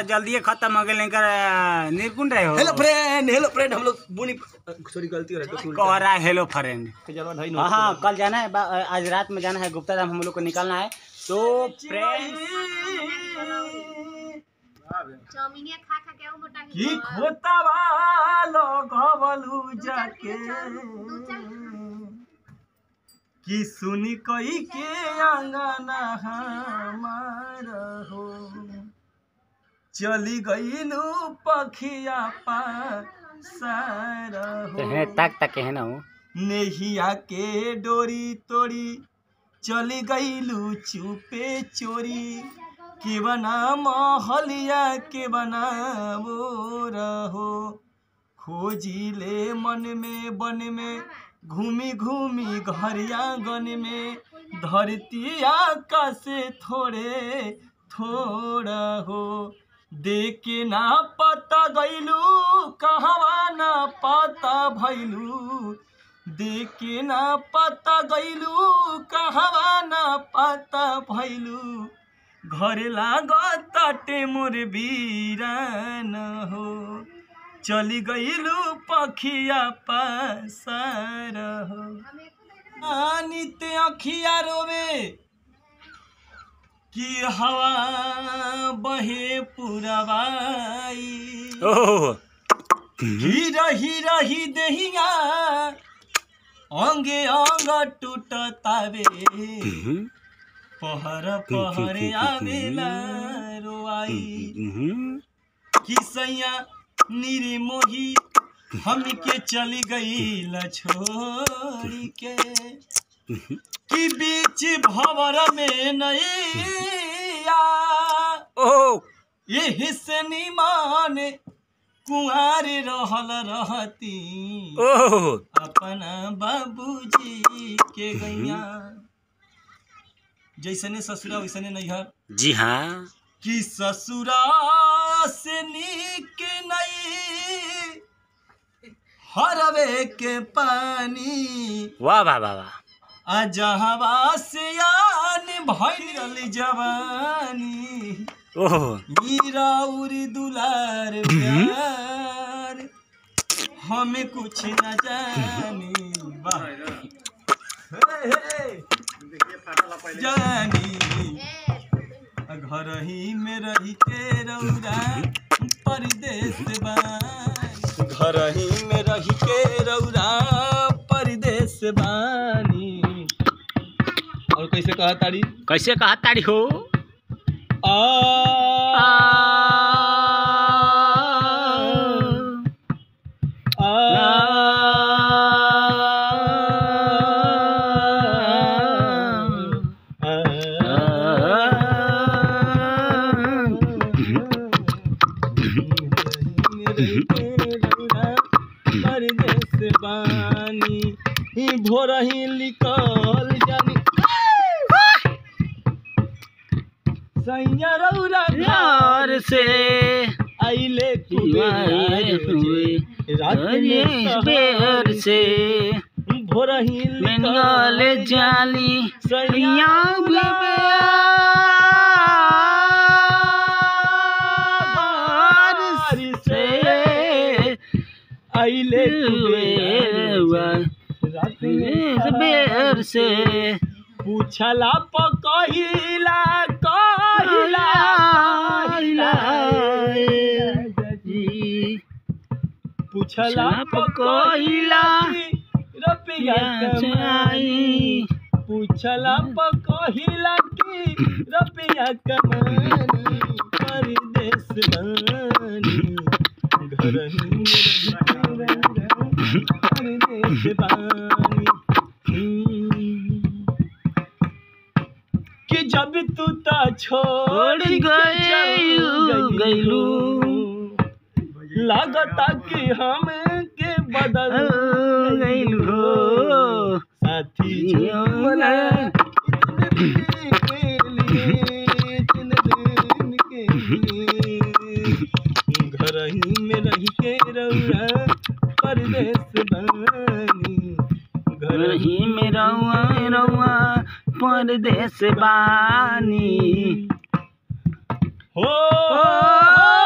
जल्दी खत्म हो गए लेकर निर्गुण रहे हो। हेलो फ्रेंड हम लोग बुनी सॉरी गलती हो रहा है कह रहा है हेलो फ्रेंड। हाँ कल जाना है, आज रात में जाना है गुप्ता धाम, हम लोग को निकलना है। तो फ्रेंड की खोतावा लगवलू जाके कि सुनी कई के आंगना हमार हो चली गईलू पखिया पासार हो तक है ना नेहिया के डोरी तोड़ी चली गईलू चुपे चोरी के बना महलिया के बना वो रहो खोजी ले मन में बन में घूमी घूमी घरिया गन में धरती आकाश से थोड़े थोड़ा हो देखे ना पता गईलू कहवा ना पता भैलू देखे ना पता गईलू कहवा ना पता भैलू घर लागताटे मोर बीरान हो चली गईलू पखिया पासार हो नित्य अखिया रोवे कि हवा बहे पुरवाई रही रही दहिया अंगे अंग टूटतावे पहर पहर आवेला रोआई किसैया निरे मोही हम के चली गई छोड़ी के कि बीच भंवर में नैया यही से निमान कुंवार रहल रहती अपना बाबूजी के गैया जैसने ससुरा वैसने नैहर। जी हाँ कि ससुरा से नीक नहीं हरवे के पानी वाह वाह वाह वाह अजहवा से यान भइल जवानी मीरा उरी दुलार प्यार हमें कुछ न जानी जानी घर ही में रही के रौरा परदेश बानी घर ही में रही के रौरा परदेश बानी। और कैसे कहा ताड़ी हो परदेश बानी भोर ही लिखल जानी सैया रौरा घर से आइले रात से भोर ही निकल जाली सैया आइले बेर से पूछला पकहिला पूछला पकहिला रुपया कमाई पूछला पकहिला की रुपया कमाई परदेश बानी घर परदेश बानी कि जब तू ता छोड़ गईलू लागता कि हम के बदल गईलू साथी घर ही में रही के रौरा परदेश बानी घर ही में रउआ परदेश बानी हो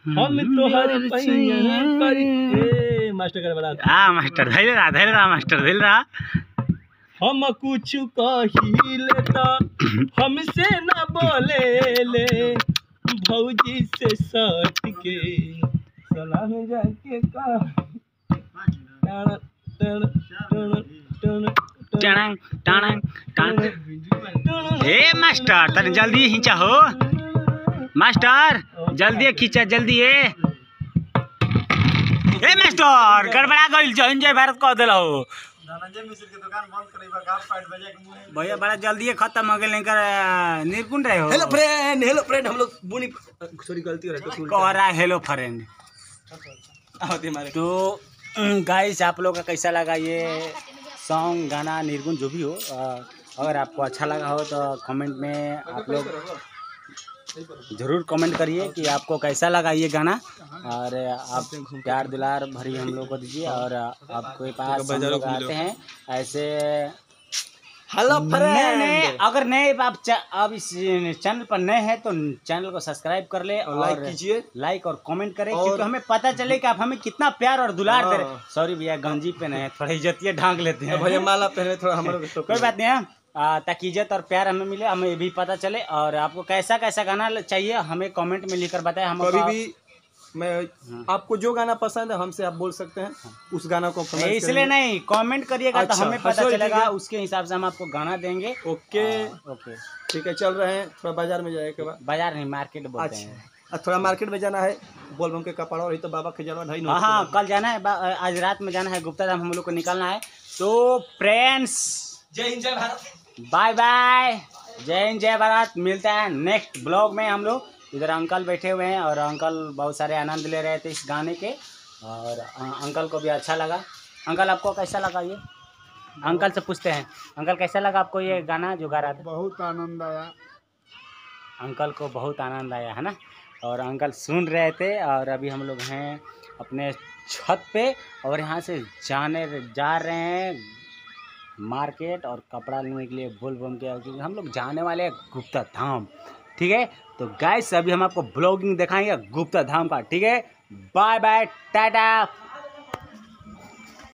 हम तो हर पहिया पर ए मास्टर कर बड़ा हाँ मास्टर धैर्य रहा मास्टर धैर्य रहा। हम कुछ कहिले तो हमसे न बोले ले भौजी से सट के सलाह जाके का टण टण टण टण टांग टांग टांग। ए मास्टर तने जल्दी खींचा हो मास्टर, जल्दी खींचा जल्दी। ए मास्टर गड़बड़ा गइल जय भारत कह देला हो भैया, बड़ा जल्दी खत्म हो गए लेकर निर्गुण रहे हो। हेलो फ्रेंड हम लोग बुनी सॉरी गलती हो रहा है कह रहा है हेलो फ्रेंड। तो गाइस आप लोग का कैसा लगा ये सॉन्ग गाना निर्गुण जो भी हो, अगर आपको अच्छा लगा हो तो कमेंट में आप लोग ज़रूर कमेंट करिए कि आपको कैसा लगा ये गाना, और आप प्यार दुलार भरी हम लोग को दीजिए। और आपके पास हम लोग आते हैं ऐसे हेलो नए अगर नए आप इस चैनल पर नए हैं तो चैनल को सब्सक्राइब कर ले और लाइक कीजिए, लाइक और कमेंट करें, क्योंकि हमें पता चले कि आप हमें कितना प्यार और दुलार दे रहे। सॉरी भैया गंजी पे नहीं, थोड़ा इज्जतिया ढांक लेते हैं भैया माला पहने थोड़ा हमारे कोई बात नहीं है, ताकि इज्जत और प्यार हमें मिले, हमें भी पता चले। और आपको कैसा कैसा गाना चाहिए हमें कमेंट में लिखकर बताएं। हम कभी भी मैं आपको जो गाना पसंद है हमसे आप बोल सकते हैं, उस गाना को इसलिए नहीं कमेंट करिएगा तो अच्छा, हमें पता चलेगा, उसके हिसाब से हम आपको गाना देंगे। ओके ओके ठीक है, चल रहे हैं थोड़ा बाजार में जाए के बाद। बाजार नहीं मार्केट बोलते हैं। थोड़ा मार्केट में जाना है, बोल बम के कपड़ा और तो बाबा के जलवा ढाई। हाँ कल जाना है, आज रात में जाना है, गुप्ता धाम हम लोग को निकलना है। तो फ्रेंड्स जय हिंद जय भारत, बाय बाय, जय हिंद जय भारत। मिलता है नेक्स्ट ब्लॉग में। हम लोग इधर अंकल बैठे हुए हैं और अंकल बहुत सारे आनंद ले रहे थे इस गाने के, और अंकल को भी अच्छा लगा। अंकल आपको कैसा लगा ये? अंकल से पूछते हैं, अंकल कैसा लगा आपको ये गाना जो गा रहा था? बहुत आनंद आया। अंकल को बहुत आनंद आया है ना, और अंकल सुन रहे थे। और अभी हम लोग हैं अपने छत पे और यहाँ से जा रहे हैं मार्केट और कपड़ा लेने के लिए बोल बम के, क्योंकि हम लोग जाने वाले हैं गुप्ता धाम। ठीक है, तो गाइस अभी हम आपको ब्लॉगिंग दिखाएंगे गुप्ता धाम का। ठीक है, बाय बाय टाटा।